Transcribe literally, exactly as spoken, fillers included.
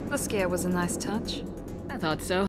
The scare was a nice touch. I thought so.